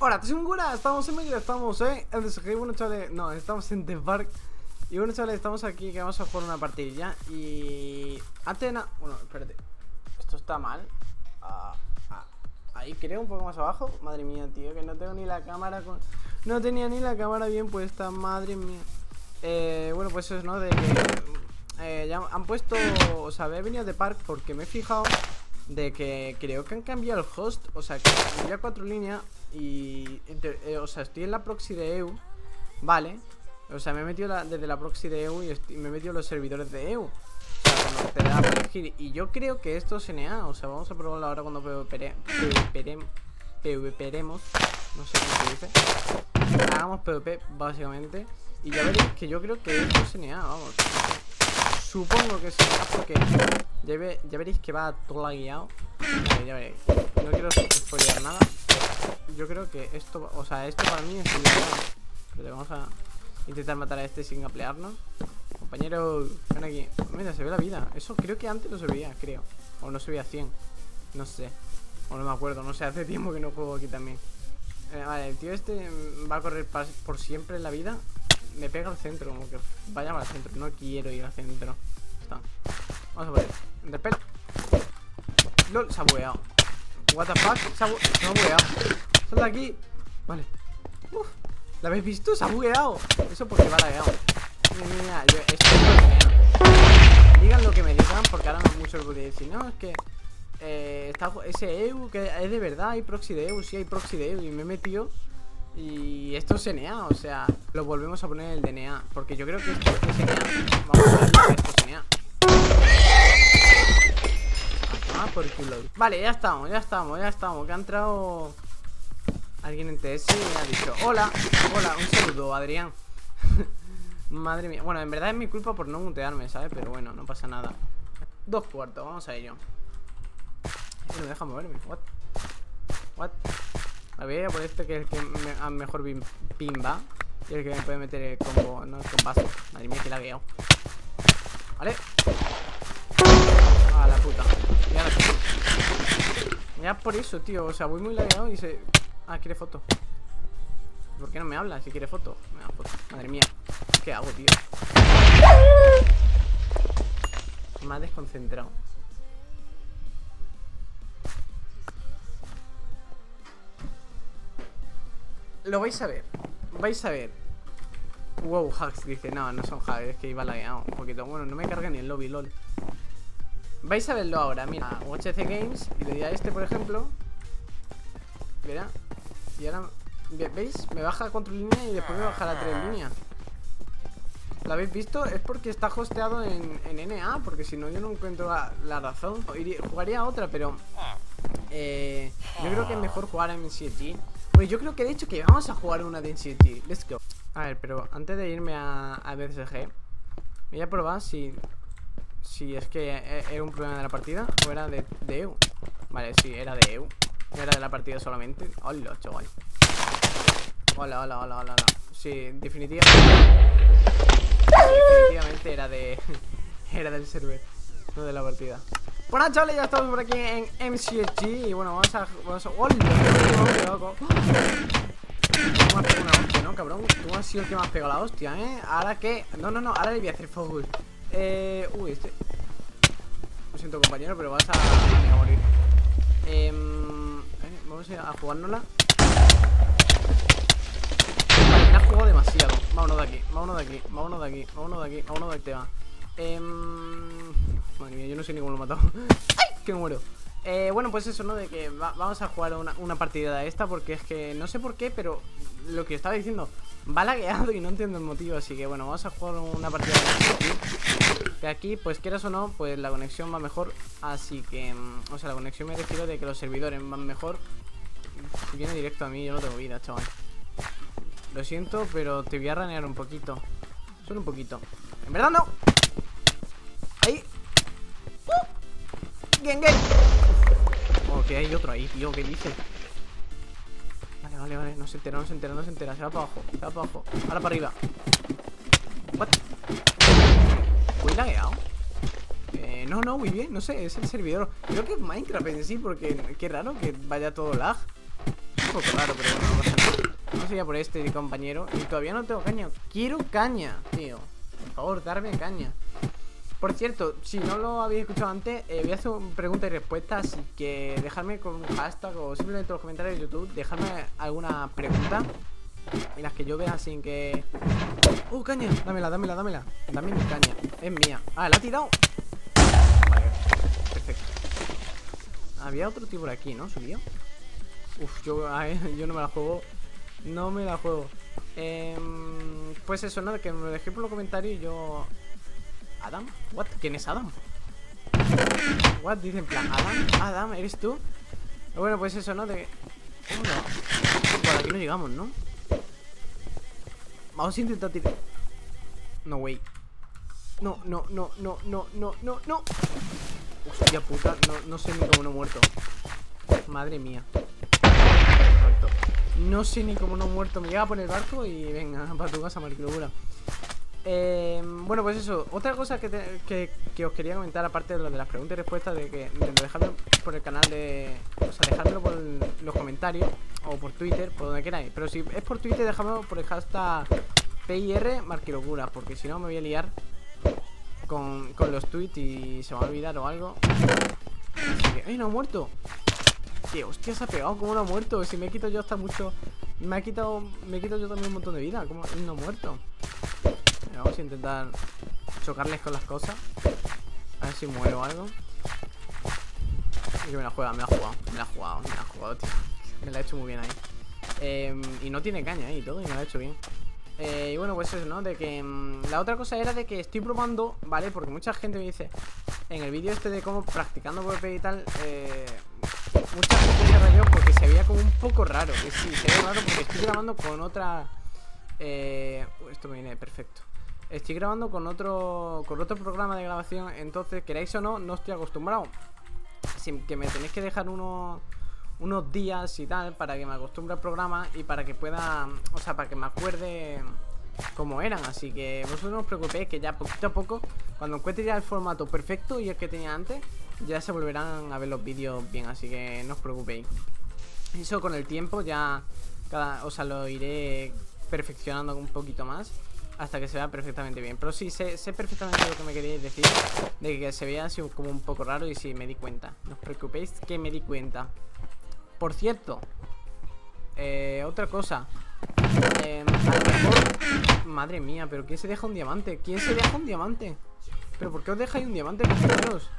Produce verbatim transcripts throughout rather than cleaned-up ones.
Ahora, segura, estamos en Minecraft, estamos, eh, en D S G, bueno chavales, no, estamos en The Park. Y bueno chavales, estamos aquí que vamos a jugar una partidilla. Y antes de nada, bueno, espérate, esto está mal. ah, ah, Ahí creo, un poco más abajo. Madre mía, tío, que no tengo ni la cámara con... No tenía ni la cámara bien puesta, madre mía. eh, Bueno, pues eso es, ¿no? De que eh, ya han puesto, o sea, he venido de Park porque me he fijado de que creo que han cambiado el host. O sea, que había cuatro líneas. Y, eh, o sea, estoy en la proxy de E U. Vale. O sea, me he metido la, desde la proxy de E U y estoy, me he metido los servidores de E U. O sea, cuando te da para elegir. Y yo creo que esto es N A. O sea, vamos a probarlo ahora cuando PvPeremos. No sé cómo se dice. Hagamos PvP, básicamente. Y ya veréis que yo creo que esto es N A, vamos. Supongo que es N A porque ya, ve, ya veréis que va todo lagueado. Vale, ya veréis. No quiero spoilear nada. Yo creo que esto, o sea, esto para mí es ilegal. Pero vamos a intentar matar a este sin aplearnos. Compañero, ven aquí. Mira, se ve la vida. Eso creo que antes no se veía, creo. O no se veía cien. No sé. O no me acuerdo, no sé, hace tiempo que no juego aquí también. eh, Vale, el tío este va a correr por siempre en la vida. Me pega al centro, como que vaya al centro. No quiero ir al centro. Está. Vamos a ver. Repel. LOL, se ha bugueado. What the fuck, se ha, bu se ha bugueado. Sal de aquí. Vale. Uf, ¿la habéis visto? Se ha bugueado. Eso porque va lagueado. Mira, mira, yo, esto es lo que... Digan lo que me digan, porque ahora no mucho podría decir. No, es que eh, está ese E U, que es de verdad, hay proxy de E U. Sí, hay proxy de E U y me he metido. Y esto es N A, o sea, lo volvemos a poner en el D N A. Porque yo creo que esto es N A. Vamos a ver que esto es N A. Ah, por culo. Vale, ya estamos, ya estamos, ya estamos. Que ha entrado alguien en T S y ha dicho hola, hola, un saludo, Adrián. Madre mía, bueno, en verdad es mi culpa por no mutearme, ¿sabes? Pero bueno, no pasa nada. Dos cuartos, vamos a ello. No me deja moverme, what? What? A ver, por este que es el que me, a mejor pin va. Y el que me puede meter el combo, no el compaso. Madre mía, que la he guiado. Vale. A la puta. Ya no sé. Ya por eso, tío. O sea, voy muy lagueado y se... Ah, quiere foto. ¿Por qué no me habla si quiere foto? Me da foto. Madre mía. ¿Qué hago, tío? Me ha desconcentrado. Lo vais a ver. Vais a ver. Wow, hacks, dice. No, no son hacks, es que iba lagueado un poquito. Bueno, no me carga ni el lobby, lol. Vais a verlo ahora, mira, U H C Games. Y le di a este, por ejemplo. Mira. Y ahora, ¿veis? Me baja a cuatro líneas y después me bajará a tres líneas. ¿Lo habéis visto? Es porque está hosteado en, en N A. Porque si no, yo no encuentro la, la razón. Iría, jugaría a otra, pero eh, yo creo que es mejor jugar en M C G. Pues yo creo que de hecho que vamos a jugar una de M C G. Let's go. A ver, pero antes de irme a, a D S G, voy a probar si Si es que era un problema de la partida o era de, de E U. Vale, sí, era de E U. No era de la partida solamente. Hola, chaval. Hola, hola, hola, hola, hola. Sí, definitivamente Definitivamente era de Era del server, no de la partida. Bueno, chavales, ya estamos por aquí en M C G. Y bueno, vamos a... Vamos a... ¡Hola! ¡Qué loco! Tú me has pegado una hostia, ¿no, cabrón? Tú has sido el que me has pegado la hostia, ¿eh? Ahora que... No, no, no, ahora le voy a hacer foul. Eh... Uy, este... Lo siento, compañero, pero vas a, a morir. Eh... Vamos a jugárnosla. Vale, me has jugado demasiado. Vámonos de aquí, vámonos de aquí, vámonos de aquí, vámonos de aquí, vámonos del tema. Eh... Madre mía, yo no sé ni cómo lo he matado. ¡Ay! Que me muero. Eh, bueno, pues eso, ¿no? De que va, vamos a jugar una, una partida de esta. Porque es que no sé por qué, pero lo que estaba diciendo va lagueado y no entiendo el motivo. Así que bueno, vamos a jugar una partida de aquí. De aquí, pues quieras o no, pues la conexión va mejor. Así que, o sea, la conexión me refiero de que los servidores van mejor. Si viene directo a mí, yo no tengo vida, chaval. Lo siento, pero te voy a ranear un poquito. Solo un poquito. En verdad no. Ahí. Uh. Gang, gang. Oh, que hay otro ahí, tío, ¿qué dice? Vale, vale, vale, no se entera, no se entera, no se entera. Se va para abajo, se va para abajo. Ahora para arriba. What? ¿Muy lagueado? Eh, no, no, muy bien, no sé, es el servidor. Creo que es Minecraft en sí, porque qué raro que vaya todo lag. un poco raro, pero bueno, no pasa nada. Vamos allá por este compañero. Y todavía no tengo caña. Quiero caña, tío. Por favor, darme caña. Por cierto, si no lo habéis escuchado antes, eh, voy a hacer una pregunta y respuesta. Así que dejadme con un hashtag o simplemente en los comentarios de YouTube, dejadme alguna pregunta en las que yo vea sin que... ¡Uh, caña! Dámela, dámela, dámela. Dame mi caña, es mía. Ah, la ha tirado. Vale, perfecto. Había otro tío por aquí, ¿no? ¿Subió? Uf, yo, ay, yo no me la juego. No me la juego. eh, Pues eso, ¿no? Que me lo dejé por los comentarios y yo... ¿Adam? ¿What? ¿Quién es Adam? ¿What? Dice en plan, ¿Adam? ¿Adam? ¿Eres tú? Bueno, pues eso, ¿no? De... Oh, no. Por aquí no llegamos, ¿no? Vamos a intentar tirar. No, way. No, no, no, no, no, no, no, no. Hostia puta, no, no sé ni cómo no he muerto. Madre mía. No sé ni cómo no he muerto. Me llega por el barco y venga, para tu casa, mariclobura. Eh, bueno, pues eso. Otra cosa que, te, que, que os quería comentar, aparte de lo de las preguntas y respuestas, de que de dejarlo por el canal de... O sea, dejármelo por el, los comentarios o por Twitter, por donde queráis. Pero si es por Twitter, dejadmelo por el hashtag P I R Marquilocura, porque si no me voy a liar con, con los tweets y se me va a olvidar o algo. Así que... ¡Ay, no ha muerto! Tío, hostia, se ha pegado. ¿Cómo no ha muerto? Si me he quitado yo hasta mucho... Me ha quitado... Me he quitado yo también un montón de vida. ¿Cómo no ha muerto? Vamos a intentar chocarles con las cosas. A ver si muero o algo. Y que me la juega, me la ha jugado. Me la ha jugado, me la ha jugado, tío. Me la ha hecho muy bien ahí. Eh, y no tiene caña ahí y todo, y me la ha hecho bien. Eh, y bueno, pues eso, ¿no? De que mmm, la otra cosa era de que estoy probando, ¿vale? Porque mucha gente me dice en el vídeo este de cómo practicando PvP y tal, eh, mucha gente se rayó porque se veía como un poco raro. Y sí, se ve raro porque estoy grabando con otra... Eh, esto me viene perfecto. Estoy grabando con otro con otro programa de grabación. Entonces, queráis o no, no estoy acostumbrado. Así que me tenéis que dejar unos unos días y tal para que me acostumbre al programa y para que pueda, o sea, para que me acuerde cómo eran. Así que vosotros no os preocupéis, que ya poquito a poco, cuando encuentre ya el formato perfecto y el que tenía antes, ya se volverán a ver los vídeos bien. Así que no os preocupéis. Eso con el tiempo ya cada, o sea, lo iré perfeccionando un poquito más hasta que se vea perfectamente bien. Pero sí, sé, sé perfectamente lo que me queréis decir, de que se vea así como un poco raro. Y sí, me di cuenta. No os preocupéis, que me di cuenta. Por cierto, eh, otra cosa, eh, a lo mejor... Madre mía, pero ¿quién se deja un diamante? ¿Quién se deja un diamante? ¿Pero por qué os dejáis un diamante, compañeros?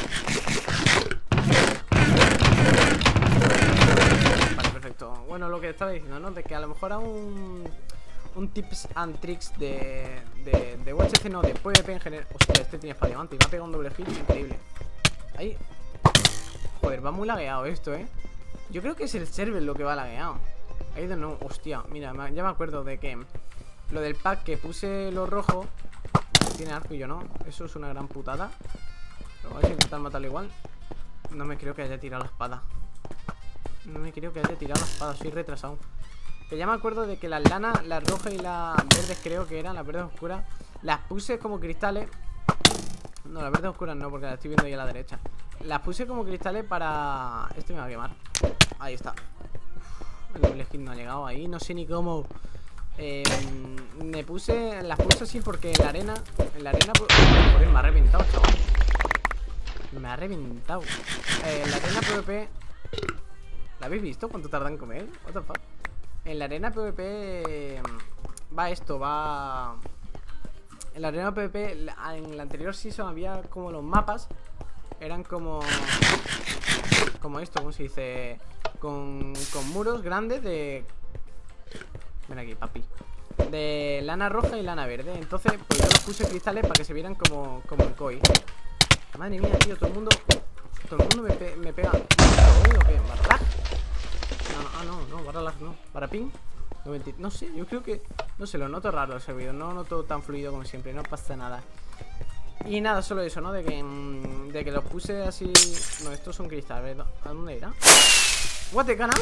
Vale, perfecto. Bueno, lo que estaba diciendo, ¿no? De que a lo mejor a un... Un tips and tricks de, de, de U H C, no, de PvP en general. Hostia, este tiene para diamante y me ha pegado un doble hit increíble. Ahí. Joder, va muy lagueado esto, eh. Yo creo que es el server lo que va lagueado. Ahí de nuevo, hostia, mira, ya me acuerdo de que lo del pack que puse lo rojo tiene arco y yo no. Eso es una gran putada. Pero vamos a intentar matarlo igual. No me creo que haya tirado la espada. No me creo que haya tirado la espada, soy retrasado. Que ya me acuerdo de que las lanas, las rojas y las verdes creo que eran, las verdes oscuras, las puse como cristales. No, las verdes oscuras no, porque las estoy viendo ahí a la derecha. Las puse como cristales para... Este me va a quemar. Ahí está. Uf, el doble skin no ha llegado ahí, no sé ni cómo. eh, Me puse... Las puse así porque en la arena... En la arena... Joder, me ha reventado, chaval. Me ha reventado. eh, En la arena PvP... ¿La habéis visto? ¿Cuánto tardan en comer? What the fuck. En la arena PvP va esto, va... En la arena PvP, en la anterior season había como los mapas. Eran como... Como esto, ¿cómo se dice? Con, con muros grandes de... Ven aquí, papi. De lana roja y lana verde. Entonces, pues yo los puse cristales para que se vieran como, como en koi. Madre mía, tío, todo el mundo... Todo el mundo me, pe me pega. ¿O qué? ¿Barra? No, no, ah, no, no, barra lag no. ¿Para ping? noventa, no sé, yo creo que... No sé, lo noto raro el servidor. No noto tan fluido como siempre, no pasa nada. Y nada, solo eso, ¿no? De que, mmm, de que los puse así... No, estos son cristales. ¿A dónde irá? ¿What? ¿He ganado?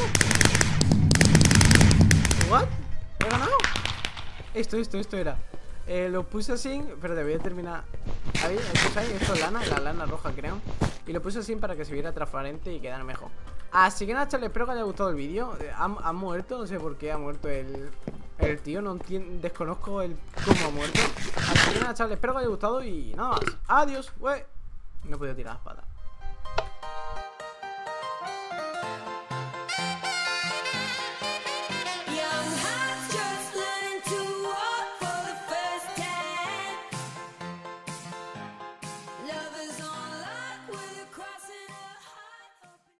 ¿What? ¿He ganado? Esto, esto, esto era. Eh, lo puse así, pero debía terminar. Ahí, esto es ahí, esto es lana, la lana roja creo. Y lo puse así para que se viera transparente y quedara mejor. Así que nada, chavales, espero que os haya gustado el vídeo. Ha, ha muerto, no sé por qué ha muerto el, el tío. No entiendo, desconozco el cómo ha muerto. Así que nada, chavales, espero que os haya gustado y nada más. Adiós, güey. No he podido tirar la espada.